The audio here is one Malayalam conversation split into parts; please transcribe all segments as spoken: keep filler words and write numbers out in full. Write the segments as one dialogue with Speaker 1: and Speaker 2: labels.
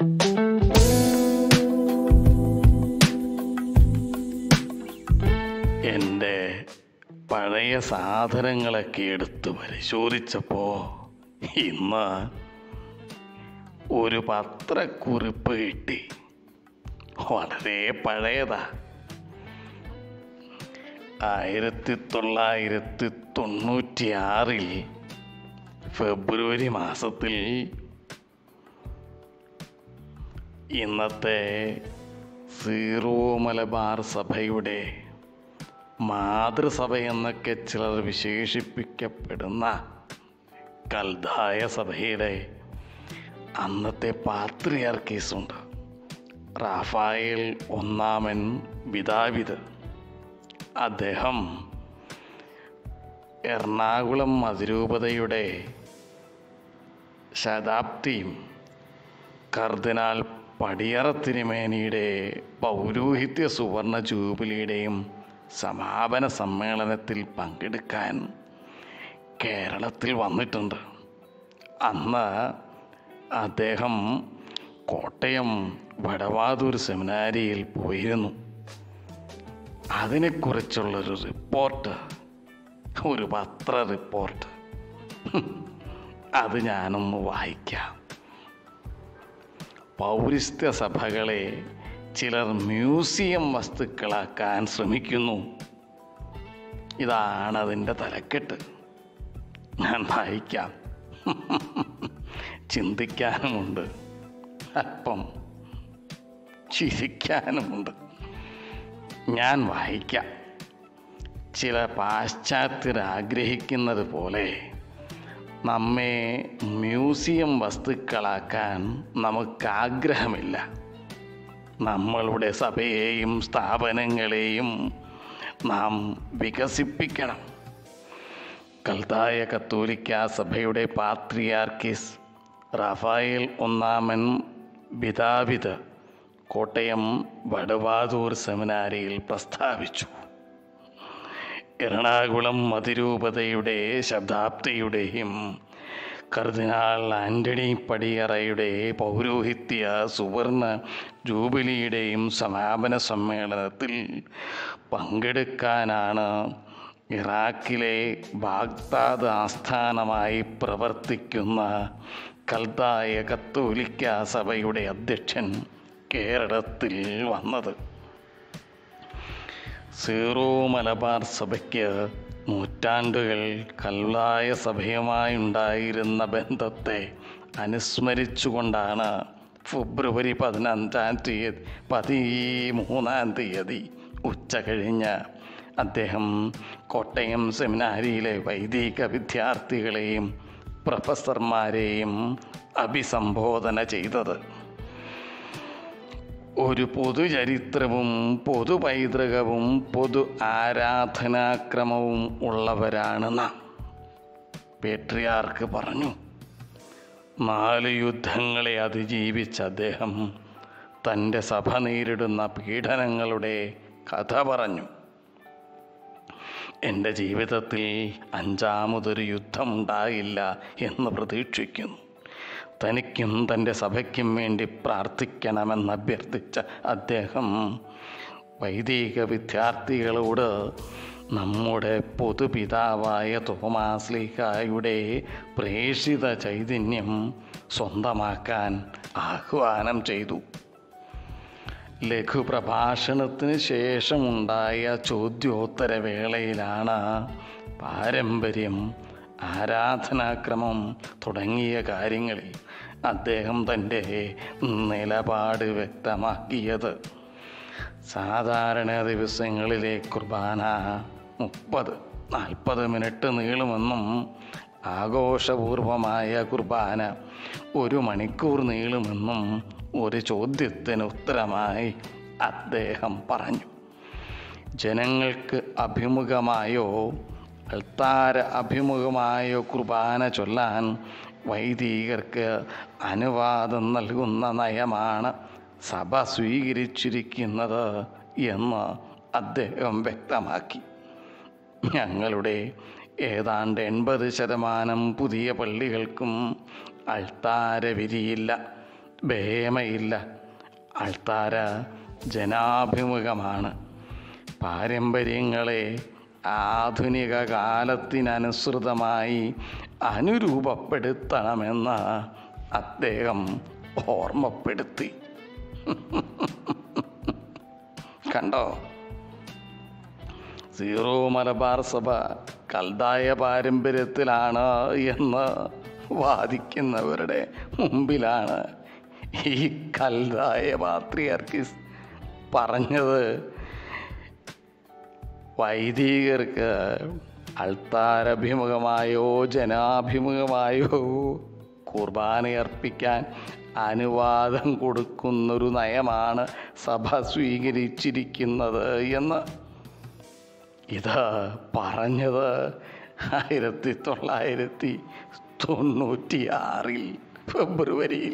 Speaker 1: എൻ്റെ പഴയ സാധനങ്ങളൊക്കെ എടുത്ത് പരിശോധിച്ചപ്പോൾ ഇന്ന് ഒരു പത്രക്കുറിപ്പ് കിട്ടി. വളരെ പഴയതാ. ആയിരത്തി തൊള്ളായിരത്തി തൊണ്ണൂറ്റി ആറിൽ ഫെബ്രുവരി മാസത്തിൽ ഇന്നത്തെ സീറോ മലബാർ സഭയുടെ മാതൃസഭ എന്നൊക്കെ ചിലർ വിശേഷിപ്പിക്കപ്പെടുന്ന കൽദായ സഭയുടെ അന്നത്തെ പാത്രിയാർക്കീസുണ്ട്, റാഫായേൽ ഒന്നാമൻ ബിദാവിദ്. അദ്ദേഹം എറണാകുളം അതിരൂപതയുടെ ശതാബ്ദിയും കർദിനാൾ പടിയറ തിരുമേനിയുടെ പൗരോഹിത്യ സുവർണ ജൂബിലിയുടെയും സമാപന സമ്മേളനത്തിൽ പങ്കെടുക്കാൻ കേരളത്തിൽ വന്നിട്ടുണ്ട്. അന്ന് അദ്ദേഹം കോട്ടയം വടവാതൂർ സെമിനാരിയിൽ പോയിരുന്നു. അതിനെക്കുറിച്ചുള്ളൊരു റിപ്പോർട്ട്, ഒരു പത്ര റിപ്പോർട്ട്, അത് ഞാനൊന്ന് വായിക്കാം. പൗരസ്ത്യ സഭകളെ ചിലർ മ്യൂസിയം വസ്തുക്കളാക്കാൻ ശ്രമിക്കുന്നു. ഇതാണ് അതിൻ്റെ തലക്കെട്ട്. ഞാൻ വായിക്കാം. ചിന്തിക്കാനുമുണ്ട്, അല്പം ചിരിക്കാനുമുണ്ട്. ഞാൻ വായിക്കാം. ചില പാശ്ചാത്യർ ആഗ്രഹിക്കുന്നത് പോലെ നമ്മെ മ്യൂസിയം വസ്തുക്കളാക്കാൻ നമുക്കാഗ്രഹമില്ല. നമ്മളുടെ സഭയെയും സ്ഥാപനങ്ങളെയും നാം വികസിപ്പിക്കണം. കൽദായ കത്തോലിക്ക സഭയുടെ പാത്രിയാർക്കീസ് റാഫായേൽ ഒന്നാമൻ ബിദാവിദ് കോട്ടയം വടവാതൂർ സെമിനാരിയിൽ പ്രസ്താവിച്ചു. എറണാകുളം അതിരൂപതയുടെ ശതാബ്ദിയുടെയും കർദിനാൾ ആൻ്റണി പടിയറയുടെ പൗരോഹിത്യ സുവർണ ജൂബിലിയുടെയും സമാപന സമ്മേളനത്തിൽ പങ്കെടുക്കാനാണ് ഇറാഖിലെ ബാഗ്ദാദ് ആസ്ഥാനമായി പ്രവർത്തിക്കുന്ന കൽദായ കത്തോലിക്ക സഭയുടെ അധ്യക്ഷൻ കേരളത്തിൽ വന്നത്. സീറോ മലബാർ സഭയ്ക്ക് നൂറ്റാണ്ടുകൾ കൽദായ സഭയുമായുണ്ടായിരുന്ന ബന്ധത്തെ അനുസ്മരിച്ചുകൊണ്ടാണ് ഫെബ്രുവരി പതിനഞ്ചാം തീയതി പതിമൂന്നാം തീയതി ഉച്ച കഴിഞ്ഞ് അദ്ദേഹം കോട്ടയം സെമിനാരിയിലെ വൈദിക വിദ്യാർത്ഥികളെയും പ്രൊഫസർമാരെയും അഭിസംബോധന ചെയ്തത്. ഒരു പൊതുചരിത്രവും പൊതു പൈതൃകവും പൊതു ആരാധനാക്രമവും ഉള്ളവരാണ് നാം, പേട്രിയാർക്ക് പറഞ്ഞു. നാല് യുദ്ധങ്ങളെ അതിജീവിച്ച അദ്ദേഹം തൻ്റെ സഭ നേരിടുന്ന പീഡനങ്ങളുടെ കഥ പറഞ്ഞു. എൻ്റെ ജീവിതത്തിൽ അഞ്ചാമതൊരു യുദ്ധമുണ്ടാകില്ല എന്ന് പ്രതീക്ഷിക്കുന്നു. തനിക്കും തൻ്റെ സഭയ്ക്കും വേണ്ടി പ്രാർത്ഥിക്കണമെന്ന് അഭ്യർത്ഥിച്ച അദ്ദേഹം വൈദിക വിദ്യാർത്ഥികളോട് നമ്മുടെ പൊതുപിതാവായ തോമാശ്ലീഹായുടെ പ്രേഷിത ചൈതന്യം സ്വന്തമാക്കാൻ ആഹ്വാനം ചെയ്തു. ലഘുപ്രഭാഷണത്തിന് ശേഷമുണ്ടായ ചോദ്യോത്തര വേളയിലാണ് പാരമ്പര്യം, ആരാധനാക്രമം തുടങ്ങിയ കാര്യങ്ങളിൽ അദ്ദേഹം തൻ്റെ നിലപാട് വ്യക്തമാക്കിയത്. സാധാരണ ദിവസങ്ങളിലെ കുർബാന മുപ്പത് നാൽപ്പത് മിനിറ്റ് നീളുമെന്നും ആഘോഷപൂർവമായ കുർബാന ഒരു മണിക്കൂർ നീളുമെന്നും ഒരു ചോദ്യത്തിന് ഉത്തരമായി അദ്ദേഹം പറഞ്ഞു. ജനങ്ങൾക്ക് അഭിമുഖമായോ അൾത്താര അഭിമുഖമായോ കുർബാന ചൊല്ലാൻ വൈദികർക്ക് അനുവാദം നൽകുന്ന നയമാണ് സഭ സ്വീകരിച്ചിരിക്കുന്നത് എന്ന് അദ്ദേഹം വ്യക്തമാക്കി. ഞങ്ങളുടെ ഏതാണ്ട് എൺപത് ശതമാനം പുതിയ പള്ളികൾക്കും അൾത്താര വിരിയില്ല. ഭേമയില്ല. അൾത്താര ജനാഭിമുഖമാണ്. പാരമ്പര്യങ്ങളെ ആധുനിക കാലത്തിനനുസൃതമായി അനുരൂപപ്പെടുത്തണമെന്ന് അദ്ദേഹം ഓർമ്മപ്പെടുത്തി. കണ്ടോ, സീറോ മലബാർ സഭ കൽദായ പാരമ്പര്യത്തിലാണ് എന്ന് വാദിക്കുന്നവരുടെ മുമ്പിലാണ് ഈ കൽദായ പാത്രിയാർക്കീസ് പറഞ്ഞത് വൈദികർക്ക് അൾത്താരഭിമുഖമായോ ജനാഭിമുഖമായോ കുർബാനയർപ്പിക്കാൻ അനുവാദം കൊടുക്കുന്നൊരു നയമാണ് സഭ സ്വീകരിച്ചിരിക്കുന്നത് എന്ന്. ഇത് പറഞ്ഞത് ആയിരത്തി തൊള്ളായിരത്തി തൊണ്ണൂറ്റി ആറിൽ ഫെബ്രുവരിയിൽ.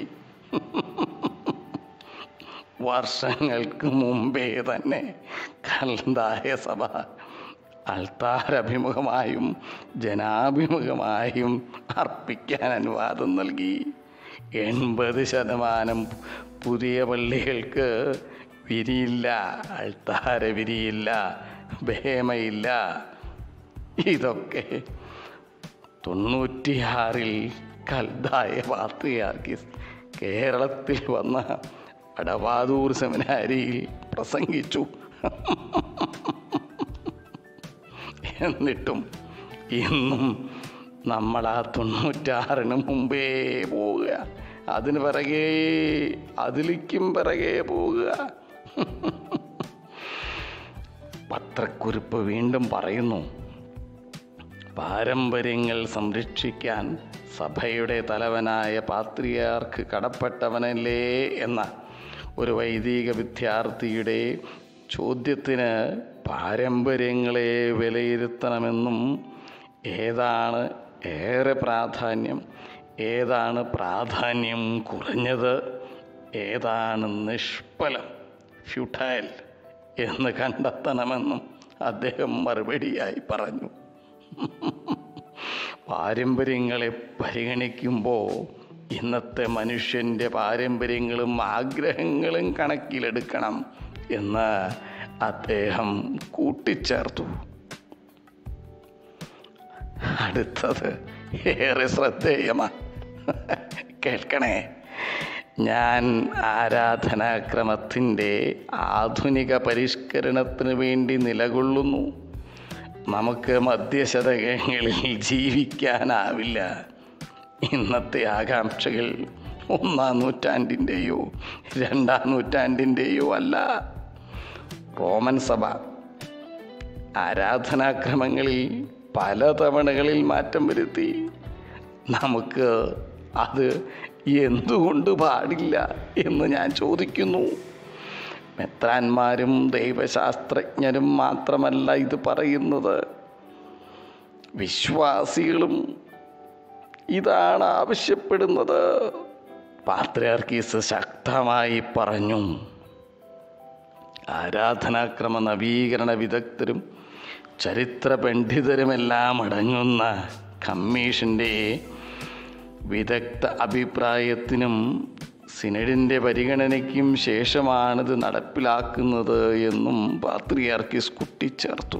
Speaker 1: വർഷങ്ങൾക്ക് മുമ്പേ തന്നെ കൽദായ സഭ അൾത്താരഭിമുഖമായും ജനാഭിമുഖമായും അർപ്പിക്കാൻ അനുവാദം നൽകി. എൺപത് ശതമാനം പുതിയ പള്ളികൾക്ക് വിരിയില്ല, അൾത്താര വിരിയില്ല, ഭേമയില്ല. ഇതൊക്കെ തൊണ്ണൂറ്റിയാറിൽ കൽദായ പാത്രിയാർക്കീസ് കേരളത്തിൽ വന്ന അടവാതൂർ സെമിനാരിയിൽ പ്രസംഗിച്ചു. എന്നിട്ടും ഇന്നും നമ്മൾ ആ തൊണ്ണൂറ്റാറിന് മുമ്പേ പോവുക, അതിന് പിറകെ അതിലേക്കും പിറകെ പോവുക. പത്രക്കുറിപ്പ് വീണ്ടും പറയുന്നു, പാരമ്പര്യങ്ങൾ സംരക്ഷിക്കാൻ സഭയുടെ തലവനായ പാത്രിയാർക്ക് കടപ്പെട്ടവനല്ലേ എന്ന ഒരു വൈദിക വിദ്യാർത്ഥിയുടെ ചോദ്യത്തിന് പാരമ്പര്യങ്ങളെ വിലയിരുത്തണമെന്നും ഏതാണ് ഏറെ പ്രാധാന്യം, ഏതാണ് പ്രാധാന്യം കുറഞ്ഞത്, ഏതാണ് നിഷ്ഫലം ഫ്യൂട്ടൈൽ എന്ന് കണ്ടെത്തണമെന്നും അദ്ദേഹം മറുപടിയായി പറഞ്ഞു. പാരമ്പര്യങ്ങളെ പരിഗണിക്കുമ്പോൾ ഇന്നത്തെ മനുഷ്യൻ്റെ പാരമ്പര്യങ്ങളും ആഗ്രഹങ്ങളും കണക്കിലെടുക്കണം എന്ന് അദ്ദേഹം കൂട്ടിച്ചേർത്തു. അടുത്തത് ഏറെ ശ്രദ്ധേയമാണ്, കേൾക്കണേ. ഞാൻ ആരാധനാക്രമത്തിൻ്റെ ആധുനിക പരിഷ്കരണത്തിന് വേണ്ടി നിലകൊള്ളുന്നു. നമുക്ക് മധ്യശതകങ്ങളിൽ ജീവിക്കാനാവില്ല. ഇന്നത്തെ ആകാംക്ഷകൾ ഒന്നാം നൂറ്റാണ്ടിൻ്റെയോ രണ്ടാം നൂറ്റാണ്ടിൻ്റെയോ അല്ല. റോമൻ സഭ ആരാധനാക്രമങ്ങളിൽ പല തവണകളിൽ മാറ്റം വരുത്തി. നമുക്ക് അത് എന്തുകൊണ്ട് പാടില്ല എന്ന് ഞാൻ ചോദിക്കുന്നു. മെത്രാന്മാരും ദൈവശാസ്ത്രജ്ഞരും മാത്രമല്ല ഇത് പറയുന്നത്, വിശ്വാസികളും ഇതാണ് ആവശ്യപ്പെടുന്നത്. പാത്രിയാർക്കീസ് ശക്തമായി പറഞ്ഞു. ആരാധനാക്രമ നവീകരണ വിദഗ്ധരും ചരിത്ര പണ്ഡിതരുമെല്ലാം അടങ്ങുന്ന കമ്മീഷൻ്റെ വിദഗ്ധ അഭിപ്രായത്തിനും സിനഡിൻ്റെ പരിഗണനയ്ക്കും ശേഷമാണിത് നടപ്പിലാക്കുന്നത് എന്നും പാത്രിയാർക്കീസ് കൂട്ടിച്ചേർത്തു.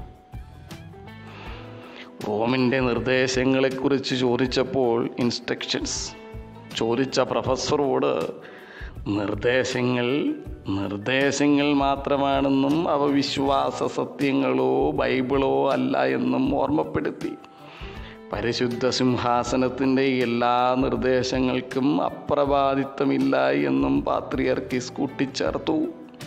Speaker 1: റോമിൻ്റെ നിർദ്ദേശങ്ങളെക്കുറിച്ച് ചോദിച്ചപ്പോൾ ഇൻസ്ട്രക്ഷൻസ് ചോദിച്ച പ്രൊഫസറോട് നിർദ്ദേശങ്ങൾ നിർദ്ദേശങ്ങൾ മാത്രമാണെന്നും അവ വിശ്വാസ സത്യങ്ങളോ ബൈബിളോ അല്ല എന്നും ഓർമ്മപ്പെടുത്തി. പരിശുദ്ധ സിംഹാസനത്തിൻ്റെ എല്ലാ നിർദ്ദേശങ്ങൾക്കും അപ്രവാദിത്വമില്ല എന്നും പാത്രിയാർക്കീസ് കൂട്ടിച്ചേർത്തു.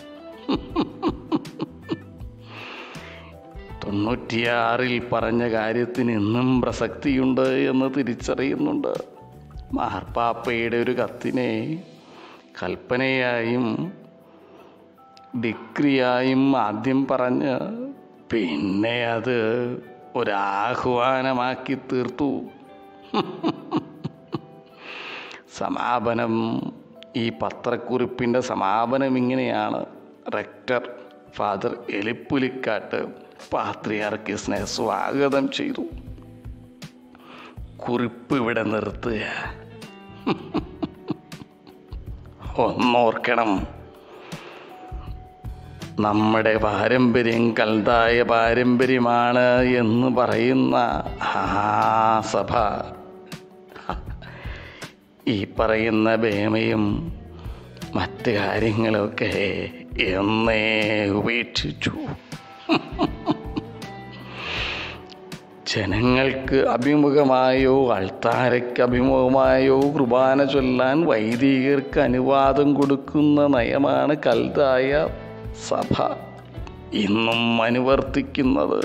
Speaker 1: തൊണ്ണൂറ്റിയാറിൽ പറഞ്ഞ കാര്യത്തിന് ഇന്നും പ്രസക്തിയുണ്ട് എന്ന് തിരിച്ചറിയുന്നുണ്ട്. മാർപ്പാപ്പയുടെ ഒരു കത്തിനെ കൽപ്പനയായും ഡിക്രിയായും ആദ്യം പറഞ്ഞ് പിന്നെ അത് ഒരാഹ്വാനമാക്കി തീർത്തു. സമാപനം, ഈ പത്രക്കുറിപ്പിൻ്റെ സമാപനം ഇങ്ങനെയാണ്. റെക്ടർ ഫാദർ എലിപ്പുലിക്കാട്ട് പാത്രിയാർക്കീസിനെ സ്വാഗതം ചെയ്തു. കുറിപ്പ് ഇവിടെ നിർത്തുക. ഒന്നോർക്കണം, നമ്മുടെ പാരമ്പര്യം കൽതായ പാരമ്പര്യമാണ് എന്ന് പറയുന്ന ആ സഭ ഈ പറയുന്ന ബേമയും മറ്റ് കാര്യങ്ങളൊക്കെ എന്നേ ഉപേക്ഷിച്ചു. ജനങ്ങൾക്ക് അഭിമുഖമായോ അൾത്താരയ്ക്ക് അഭിമുഖമായോ കുർബാന ചൊല്ലാൻ വൈദികർക്ക് അനുവാദം കൊടുക്കുന്ന നയമാണ് കൽതായ സഭ ഇന്നും അനുവർത്തിക്കുന്നത്.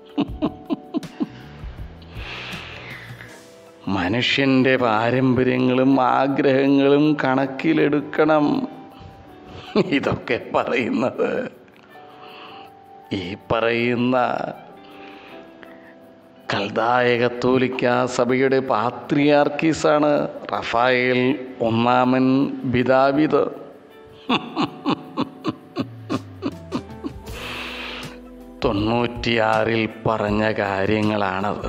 Speaker 1: മനുഷ്യൻ്റെ പാരമ്പര്യങ്ങളും ആഗ്രഹങ്ങളും കണക്കിലെടുക്കണം. ഇതൊക്കെ പറയുന്നത് ഈ പറയുന്ന കൽതായ കത്തോലിക്ക സഭയുടെ പാത്രിയാർക്കീസാണ്. റഫായേൽ ഒന്നാമൻ ബിദാവിദ്. തൊണ്ണൂറ്റിയാറിൽ പറഞ്ഞ കാര്യങ്ങളാണത്.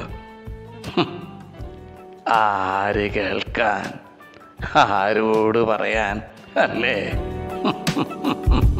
Speaker 1: ആര് കേൾക്കാൻ, ആരോട് പറയാൻ അല്ലേ?